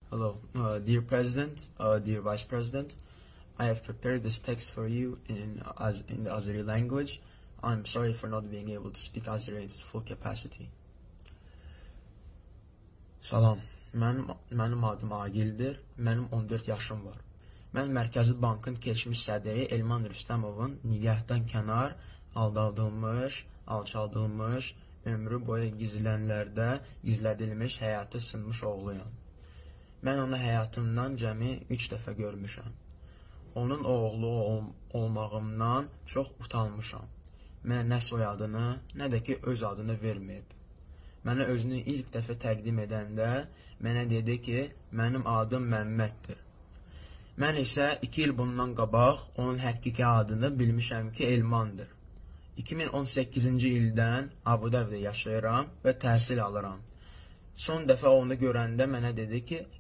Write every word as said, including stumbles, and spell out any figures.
Hello, uh, dear President, uh, dear Vice President. I have prepared this text for you in as in the Azeri language. I'm sorry for not being able to speak Azeri at full capacity. Salam, mənim, mənim adım Agildir, mənim on dörd yaşım var. Mən Mərkəzi Bankın keçmiş sədri Elman Rüstəmovun nigahdan kənar, aldadılmış, alçaldılmış, ömrü boyu gizlənlərdə gizlədilmiş həyatı sınmış oğluyam. Mən onu həyatımdan cəmi üç dəfə görmüşəm. Onun oğlu ol olmağımdan çox utanmışam. Mənə nə soyadını, nə də ki öz adını verməyib. Mənə özünü ilk dəfə təqdim edəndə mənə dedi ki, mənim adım Məmməddir. Mən isə iki il bundan qabaq onun həqiqi adını bilmişəm ki, Elmandır. iki min on səkkizinci ildən Abu Dhabidə yaşayıram və təhsil alıram. Son dəfə onu görəndə mənə dedi ki,